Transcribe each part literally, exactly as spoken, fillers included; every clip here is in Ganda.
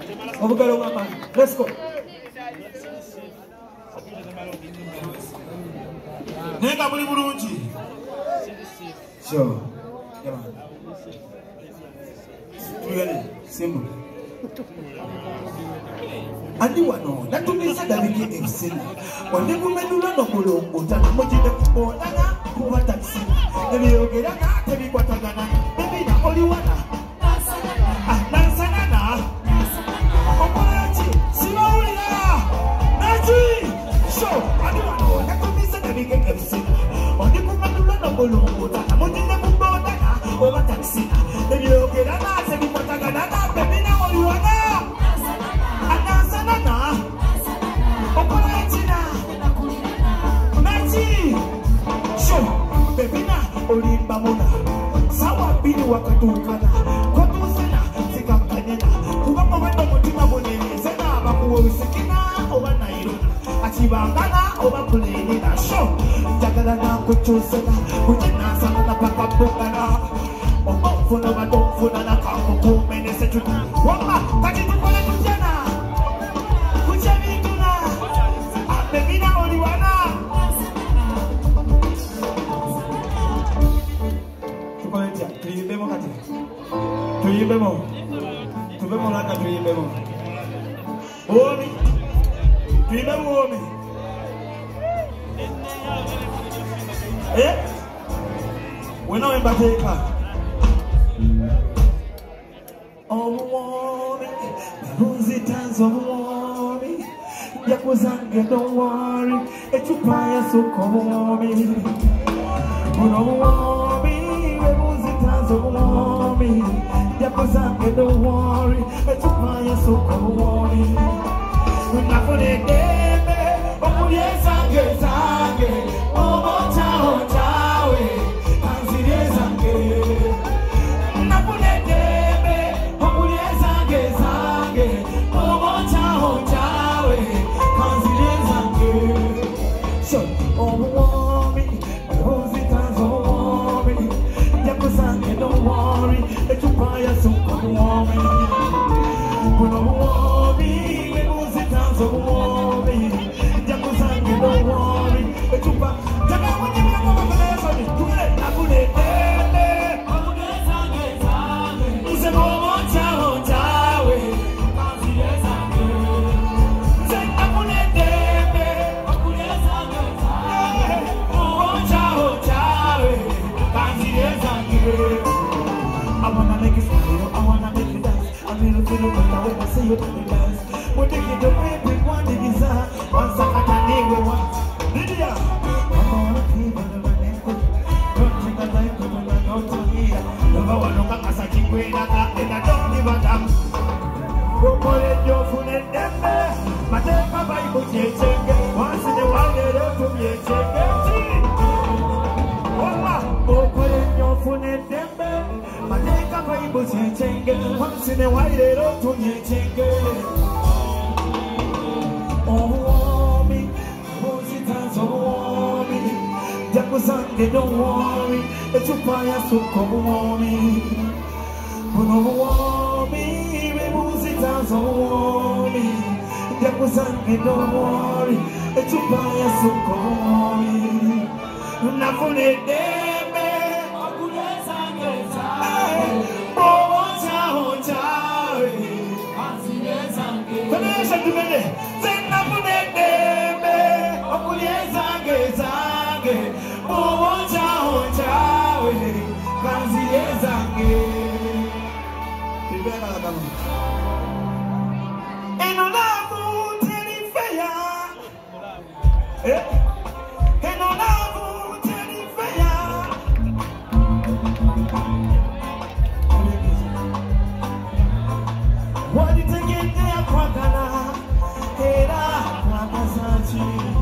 Obugalo mama. Let's go. Nenga muli bulungi. Sure. Yeah. Tuyale simbu. Andi wano natumiza Daviki F C. Wande kumedula no mulongo tana mojide kubonana kuba taxi. Ebyogera na tebikwatagana. Baby na oli wana. Ah, nansanana. Operachi sibaulira. Naji. So, andi wano natumiza Daviki F C. Wande kumedula no mulongo tana mojide kubonana kuba taxi. Ebyogera na tebikwatagana. Baby na oli wana. Olimba muna sawa bini wakatukana kwa tusena sikakanyena kuba mwendo mutima bonene sena bakuwa usikina oba nairona achibangana oba kulenina sho jagala na kuchusena kujina sana na paka bungana omofuna batomfuna na kako kumene sechutu wama kachitukole kujana kuchabituna abebina oliwana tuyibemo kati tuyibemo tubemo laka tuyibemo omi tuyibemo omi eh wena wemba teka omi bunzi tanzo omi yakuzange don't worry echupa ya suko omi omi Mommy, Yakuzange, don't worry. It's a fire, so don't worry. We're not for the day, oh, yes, I get it. Oh, oh, ciao, ciao, consider Zange. Not for the day, oh, yes, I get it. Oh, oh, ciao, ciao, consider Zange. So, oh, mommy, oh, it has all mommy. Yakuzange, don't worry, it's a fire, so don't worry. Don't worry, we lose it down, so worry. Yakuzange, don't worry, it's a fire. Tell me when you come over there, so you do it, I put it there. Oh, yes, I get it. It's a moment, ciao, ciao, consider Zange. Say, I put it there. Oh, yes, I get it. Oh, ciao, ciao, consider Zange. I wanna make you smile, I wanna make you dance. I feel feel it when I see you do the dance. When they get the baby, one the desire. Once I can name we want. Lydia, I wanna keep on the running. Don't take a life to when I don't to hear. Never want to come as a king when I got and I don't give a damn. Go for it, your food and them. My take my Bible, check it. Once in a while, they don't to me, check it. Go for it, your food and them. Once in a while, they don't do me change. Oh, me, oh, it has all me. Yakuzange, don't worry, it's a fire, so come on me. Oh, me, remove it has all me. Yakuzange, don't worry, it's a fire, so come on me. Not for the day. What did you get there, Kwakana? Era, Kwakasachi.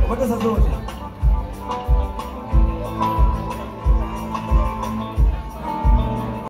What does that do?